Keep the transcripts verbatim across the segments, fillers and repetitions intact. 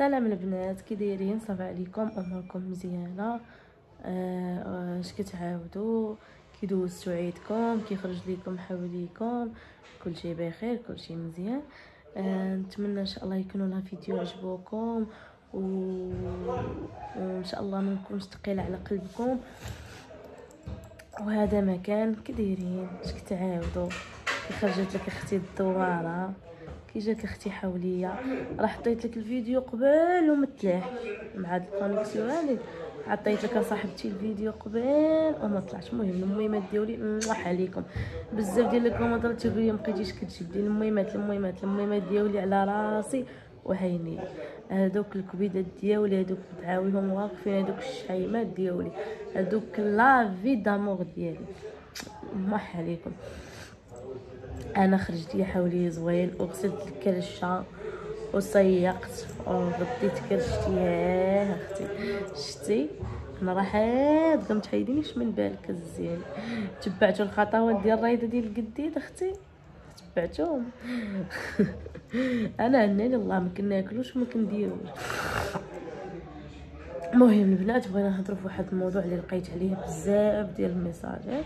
سلام البنات، كي دايرين؟ صافا عليكم؟ اموركم مزيانه؟ آه، اش كتعاودوا؟ كي دوزتوا عيدكم؟ كي خرج ليكم حواليكم؟ كلشي بخير، كلشي مزيان. آه، نتمنى ان شاء الله يكونوا لا فيديو عجبوكم و... وان شاء الله ما نكونش ثقيله على قلبكم. وهذا مكان كي دايرين؟ اش كتعاودوا؟ كي خرجت لك اختي الدواره؟ كي جاك اختي حوليه؟ راه حطيت لك الفيديو قبل وما طلعش مع هاد الكونيكسيون هادي. عطيت لك صاحبتي الفيديو قبل وما طلعش. المهم المهمات ديالي نوح عليكم بزاف ديال الكومنتات تيقولوا لي مابقيتيش كتجبدي المهمات المهمات المهمات ديالي على راسي وعيني. هادوك الكبيدات ديالي، هادوك دعاويهم واقفين، هادوك الشحيمات ديالي، هادوك لافي دامور ديالي نوح عليكم. انا خرجت لي حولي زوين وغسلت الكرشه وصيقت وغديت كرشتي. ياه اختي شتي انا راه حاد قمت حيدينيش من بالك الزين. تبعتوا الخطوات ديال الرايده ديال الجديد اختي؟ تبعتوهم؟ انا عناني الله ما كناكلوش وما كنديروش. المهم البنات بغينا نهضروا في واحد الموضوع اللي لقيت عليه بزاف ديال الميساجات.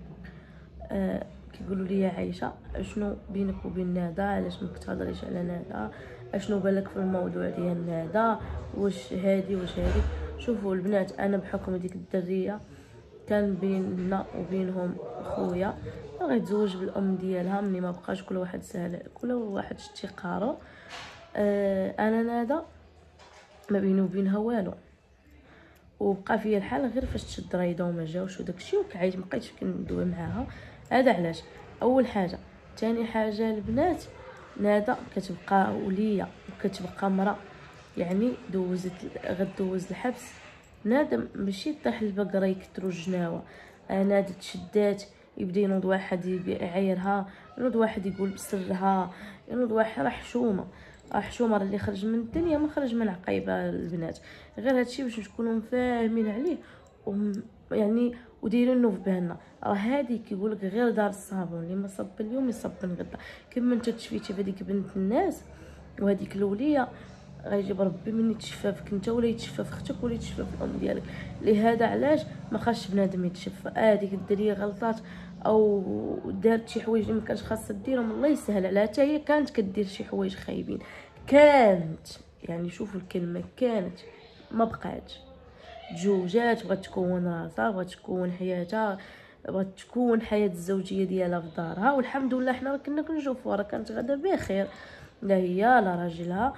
أه كيقولوا لي يا عائشه اشنو بينك وبين ندى؟ علاش ما كتهضريش على ندى؟ اشنو بالك في الموضوع ديال ندى؟ واش هادي واش هادي؟ شوفوا البنات، انا بحكم ديك الدريه كان بيننا وبينهم خويا غيتزوج بالام ديالها ملي ما بقاش كل واحد سهل كل واحد شتي قارو. أه انا ندى ما بيني وبينها والو، وبقى فيا الحال غير فاش تشد رايده وما جاوش وداكشي وكعيت مبقيتش كندوي معاها. هذا علاش؟ اول حاجه. ثاني حاجه البنات، ندى كتبقى وليه وكتبقى مرا، يعني دوزت غدوز الحبس. ندى ماشي طيح البقره يكثروا الجناوه. ندى تشدات يبدا ينوض واحد يعايرها، ينوض واحد يقول بسرها، ينوض واحد راه حشومه راه حشومه اللي خرج من الدنيا ما خرج من عقيبه البنات. غير هادشي باش نكونوا فاهمين عليه يعني ودايرينو في بالنا. راه هادي كيقولك غير دار الصابون اللي ما صب اليوم يصب غدا. كما انت تشفيتي بهذيك بنت الناس وهذيك الوليه غيجيب ربي مني تشفى فيك انت ولا يتشفى في اختك ولا يتشفى في الام ديالك. لهذا علاش ما خاصش بنادم يتشفى. هذيك آه الدريه غلطات او دارت شي حوايج اللي ما كانش خاصها ديرهم، الله يسهل عليها. حتى هي كانت كدير شي حوايج خايبين، كانت يعني شوفوا الكلمه كانت ما بقاتش. تزوجات بغات تكون راسها، بغات تكون حياتها، بغات تكون حياه الزوجيه ديالها في دارها. والحمد لله حنا كنا كنشوفوها راه كانت غادا بخير، لا هي لا راجلها.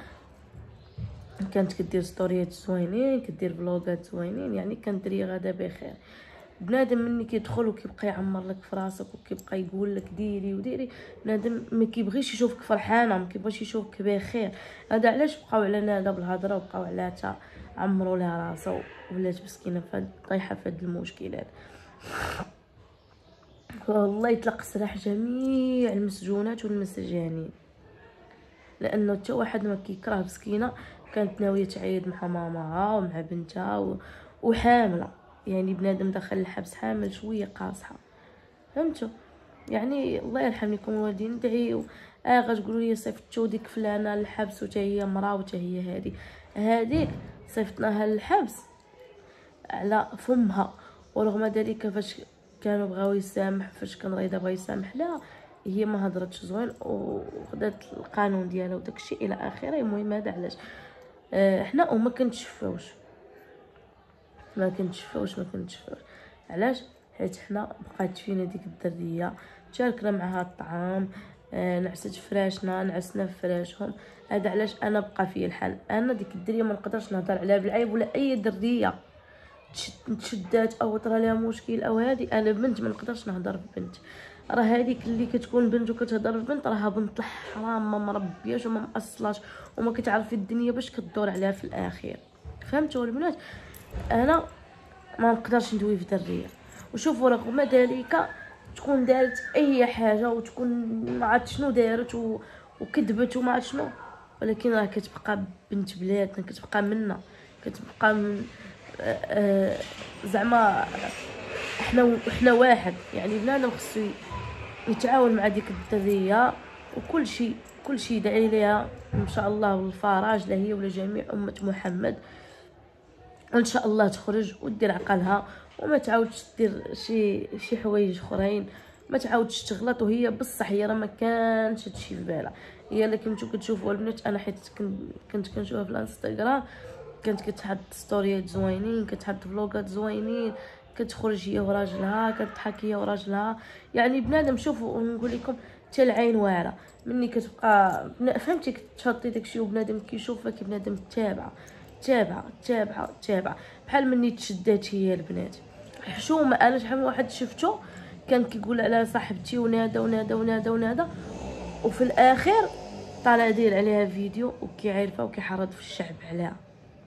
كانت كدير ستوريات زوينين، كدير فلوغات زوينين، يعني كانت دريه غادا بخير. بنادم مني كيدخل وكيبقى يعمر لك في راسك وكيبقى يقول لك ديري وديري، بنادم ما كيبغيش يشوفك فرحانه، ما كيبغيش يشوفك بخير. هذا علاش بقاو على ندى بالهضره وبقاو على تا عمروا لها راسها ولات مسكينه فهاد طايحه في هاد المشكلات. والله يطلق سراح جميع المسجونات والمسجانين، لانه حتى واحد ما كيكره مسكينه كانت ناويه تعيد مع ماماها ومع بنتها و... وحامله. يعني بنادم دخل الحبس حامل شويه قاصحه، فهمتوا؟ يعني الله يرحم لكم الوالدين. ندعيو اه غتقولوا لي صيفطتو ديك فلانه للحبس وتا هي مراه وتا هي هادي هاديك صيفطناها للحبس على فمها، ورغم ذلك فاش كانوا بغاو يسامح، فاش كان رضا بغا يسامح لها هي ما هضرتش زوين وخدات القانون ديالها وداكشي الى اخره. المهم هذا علاش اه حنا وما كنتشفاوش ما كنتشفاوش ما كنتشفاوش علاش؟ حيت حنا بقات فينا ديك الدريه، تشاركنا معها الطعام، آه نعست فراشنا، نعسنا في فراشهم. هذا علاش انا بقى فيا الحال. انا ديك الدريه ما نقدرش نهضر عليها بالعيب ولا اي دريه تشدات او طرا لها مشكل او هادي. انا بنت ما نقدرش نهضر في بنت. راه هذيك اللي كتكون بنت وكتهضر في بنت راها بنت الحرام، ما مربياش وما مأصلاش وما كتعرفي الدنيا باش كدور عليها في الاخير. فهمتوا البنات؟ انا ما نقدرش ندوي في دريه. وشوفوا رغم ذلك تكون دارت اي حاجه وتكون ما عرفت شنو دارت و... وكذبت وما عرفت شنو، ولكن راه كتبقى بنت بلادنا، كتبقى منا، كتبقى من آه آه زعما احنا احنا واحد. يعني بنادم خصو يتعاون مع ديك الدريه وكل شيء كل شيء دعي ليها ان شاء الله بالفرج، لا هي ولا جميع امه محمد، وان شاء الله تخرج ودير عقلها وما تعاودش دير شي شي حوايج اخرين، ما تعاودش تغلط. وهي بصح هي راه ما كانش هادشي في بالها. هي اللي كنتو كتشوفوا البنات، انا حيت كنت كنت كنشوفها في الانستغرام، كانت كتحط ستوريات زوينين، كتحط فلوغات زوينين، كتخرج هي وراجلها، كتضحك هي وراجلها. يعني بنادم شوفوا نقول لكم حتى العين واعره مني كتبقى فهمتي كتشطي داكشي وبنادم كيشوفها كي بنادم تابعه تابعه تابعه تابعه بحال مني تشدات هي البنات حشومه. انا شحال من واحد شفتو كان كيقول على صاحبتي ونادى ونادى ونادى ونادى، وفي الاخر طالع داير عليها فيديو وكيعرفها وكيحرض في الشعب عليها.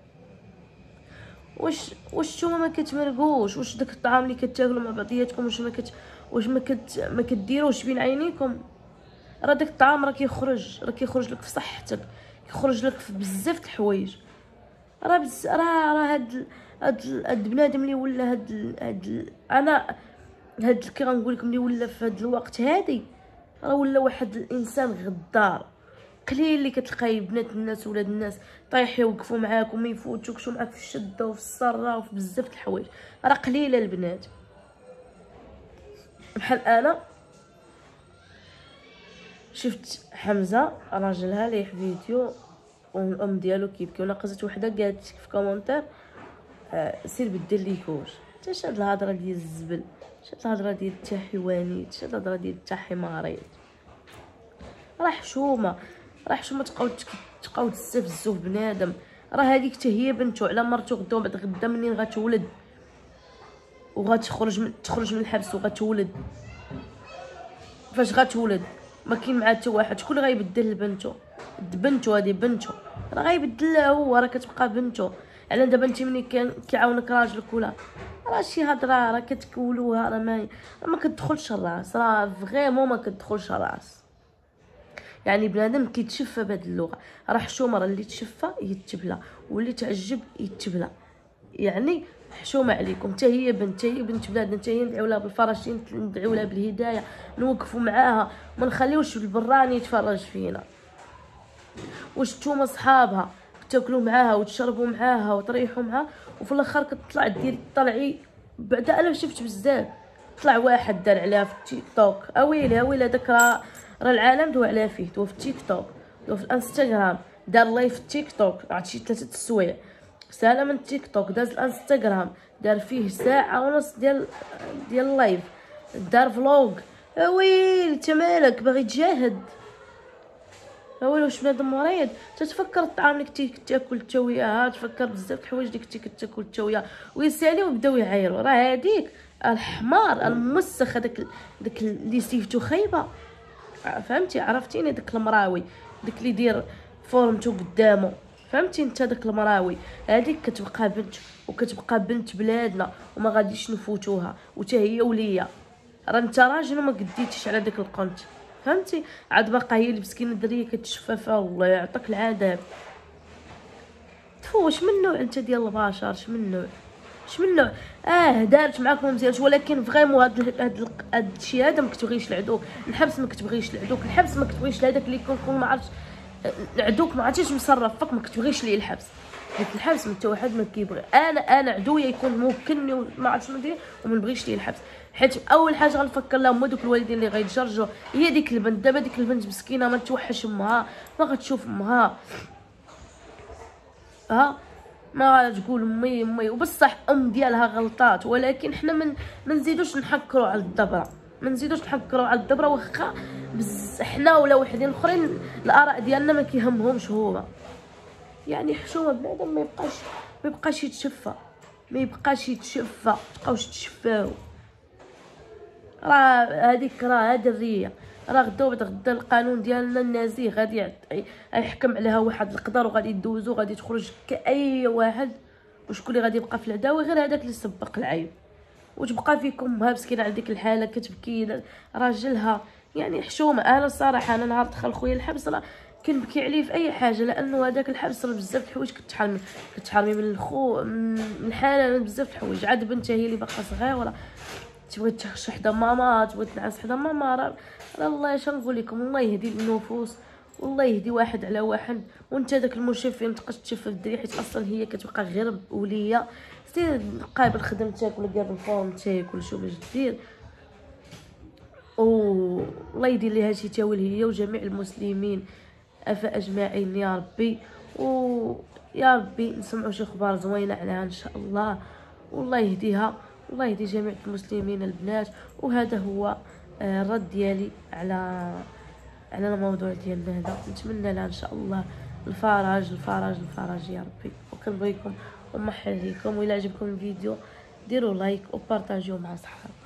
واش واش نتوما ما كتمرقوش؟ واش داك الطعام اللي كتاكلوا مع بعضياتكم واش ما كت واش ما كت ما كديروش بين عينيكم؟ راه داك الطعام راه كيخرج راه كيخرج لك في صحتك، كيخرج لك في بزاف د الحوايج. راه بز... راه راه هاد هاد هاد بنادم اللي ولا هاد هاد انا هاد كي غنقول لكم اللي ولا في هاد الوقت هادي راه ولا واحد الانسان غدار. قليل اللي كتلقاي بنات الناس ولاد الناس طايحين يوقفوا معاك وما يفوتوكش معاك في الشده وفي السره وفي بزاف د الحوايج. راه قليله البنات بحال انا شفت حمزه راجلها ليه فيديو والام ديالو كيبكي وناقصت وحده قالت في كومونتير آه سير بدل لي كوش. حتى هاد الهضره ديال الزبل، شاد الهضره ديال تا حيوانيت، شاد الهضره ديال تا حماريت. راه حشومه راه حشومه تبقاو تبقاو تستفزوا في بنادم. راه هذيك حتى هي بنتو على مرتو غدا بعد غدا منين غتولد وغتخرج من تخرج من الحبس وغتولد، فاش غتولد ما كاين معاه حتى واحد شكون اللي غيبدل لبنتو؟ بنتو هذه بنتو راه غيبدلها هو، راه كتبقى بنتو. على دابا انت ملي كان كيعاونك راجلك ولا راه شي هضره راه كتكولوها راه ما راه ما كتدخلش الراس، راه فريمون ما كتدخلش الراس. يعني بنادم كيتشفى بهاد اللغه. راه حشومه راه اللي تشفى يتبلى واللي تعجب يتبلى. يعني حشومه عليكم حتى هي بنت هي بنت بلادنا، حتى هي ندعيو لها بالفرج، ندعيو لها بالهدايه، نوقفوا معاها ما نخليوش البراني يتفرج فينا. واش نتوما صحابها تاكلوا معاها وتشربوا معاها وتريحوا معاها وفي الاخر كتطلع دير طلعي بعد؟ انا شفت بزاف طلع واحد دار عليها في التيك توك اويلي اويلي داك راه راه العالم دوا على فيه، دوا في التيك توك دوا في الانستغرام، دار لايف في التيك توك عاد شي ثلاثه السوايع سالا من التيك توك داز الانستغرام دار فيه ساعه ونص ديال ديال لايف، دار فلوغ. اويلي انت مالك باغي تجاهد؟ اويلي واش بنادم مريض؟ تتفكر الطعام اللي كنتي كتاكل انت وياها، تفكر بزاف د الحوايج اللي كنتي كتاكل انت وياها ويساليو ويبداو يعايروا. راه هذيك الحمار المسخ هذاك داك اللي سيفتو خايبه، فهمتي؟ عرفتيني داك المراوي داك اللي يدير فورمتو قدامه، فهمتي انت؟ داك المراوي هذيك كتبقى بنت وكتبقى بنت بلادنا وما غاديش نفوتوها وتا هي وليا. راه انت راجل وما قديتيش على داك القنت، فهمتي؟ عاد باقا هي المسكينه الدريه كتشفى فيها الله يعطيك العذاب. تفوش من نوع انت ديال البشر؟ شمن نوع شمن نوع؟ اه دارت معاكم مزيان ولكن فريمون هاد هاد هاد الشيء هذا ما كتبغيش لعدوك. الحبس ما كتبغيش لعدوك، الحبس ما كتبغيش لهداك اللي يكون ما عرفتش عدوك ما عرفتيش مصرف فك، ما كتبغيش ليه الحبس. حيت الحبس من حتى واحد ما كيبغي. انا انا عدويا يكون موكلني وما عرفتش ندير وما نبغيش ليه الحبس. حيت اول حاجه غنفكر لهم هما دوك الوالدين اللي غيتجرجوا هي ديك البنت. دابا ديك البنت مسكينه ما توحش امها، ما غتشوف امها، ها ما تقول امي امي. وبصح ام ديالها غلطات، ولكن حنا من ما نزيدوش نحكروا على الدبره، ما نزيدوش نحكروا على الدبره. واخا بز حنا ولا وحدين اخرين الاراء ديالنا ما كيهمهمش هو. يعني حشومه بنادم ما يبقاش ما يبقاش يتشفى، ما يبقاش يتشفى، تبقاوش تشفاو. راه هذيك راه دريه، راه غدا بعد غدا القانون ديالنا النازي غادي يحكم عليها واحد القدر وغادي يدوزو غادي تخرج كاي واحد. وشكون اللي غادي يبقى في العداوه؟ غير هذاك اللي سبق العيب. وتبقى فيكم امها مسكينه على ديك الحاله كتبكي راجلها. يعني حشومه. انا الصراحه انا نهار دخل خويا الحبس راه كنبكي عليه في اي حاجه، لانه هذاك الحبس راه بزاف د الحوايج كتحرمي كتحرمي من الخو من الحاله، بزاف د الحوايج. عاد بنتها هي اللي باقا صغيره تبغي تخش حدا ماما، تبغي تنعس حدا ماما. راه الله اش نقول لكم، الله يهدي النفوس والله يهدي واحد على واحد. وانت داك المشرف فين تبقاش تشوف الدري، حيت اصلا هي كتبقى غير وليه سير قابل خدمتك ولا قابل فورمتك ولا شو باش دير. والله يدير ليها شي تاويل هي وجميع المسلمين افا اجمعين يا ربي. ويا ربي نسمعوا شي اخبار زوينه عليها ان شاء الله، والله يهديها والله يهدي جميع المسلمين البنات. وهذا هو الرد ديالي على على الموضوع ديالنا هذا. نتمنى لها ان شاء الله الفرج الفرج الفرج يا ربي. وكنبغيكم ومحل ليكم، وإلا عجبكم الفيديو ديروا لايك وبارطاجيوه مع صحابكم.